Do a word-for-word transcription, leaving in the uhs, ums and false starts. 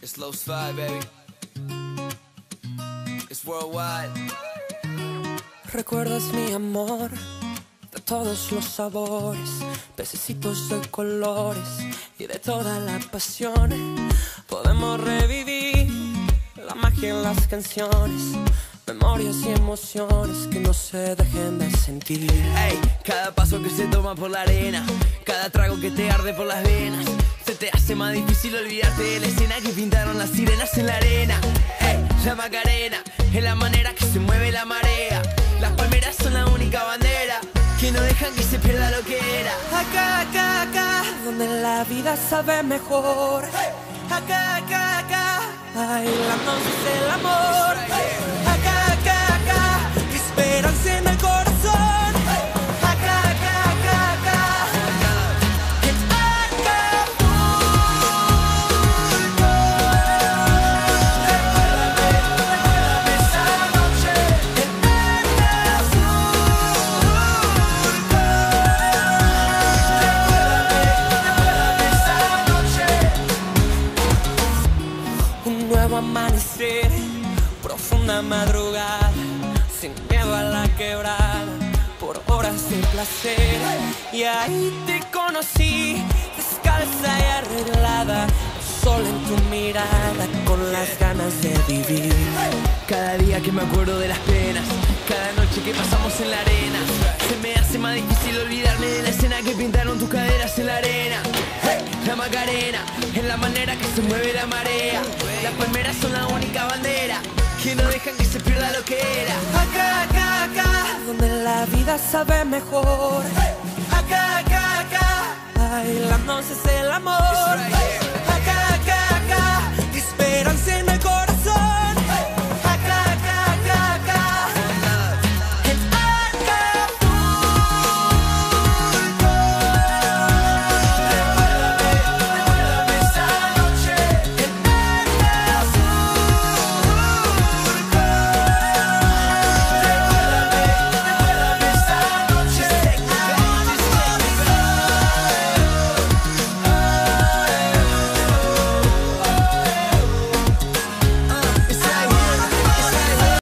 It's Low Slide, baby. It's worldwide. Recuerdas mi amor de todos los sabores, pececitos de colores y de toda la pasión. Podemos revivir la magia en las canciones, memorias y emociones que no se dejen de sentir. Ey, cada paso que se toma por la arena, cada trago que te arde por las venas, se te hace más difícil olvidarte de la escena que pintaron las sirenas en la arena. Ey, la Macarena es la manera que se mueve la marea. Las palmeras son la única bandera que no dejan que se pierda lo que era. Acá, acá, acá, donde la vida sabe mejor. Acá, acá, acá, bailando es el amor. Acá, acá, acá, esperanza en el corazón. Acá, acá, acá, acá, en Acapulco. Recuérdame esa noche en Acapulco. Recuérdame, recuérdame esa noche. Un nuevo amanecer, profunda madrugada, sin miedo a la quebrada, por horas de placer. Y ahí te conocí, descalza y arreglada, el sol en tu mirada, con las ganas de vivir. Cada día que me acuerdo de las penas, cada noche que pasamos en la arena, se me hace más difícil olvidarme de la escena que pintaron tus caderas en la arena. Hey, la Macarena es la manera que se mueve la marea. Las palmeras son la única bandera que no dejan que se pierda lo que era. Acá, acá, acá, donde la vida sabe mejor. Acá, acá, acá, bailando es el amor. It's right here.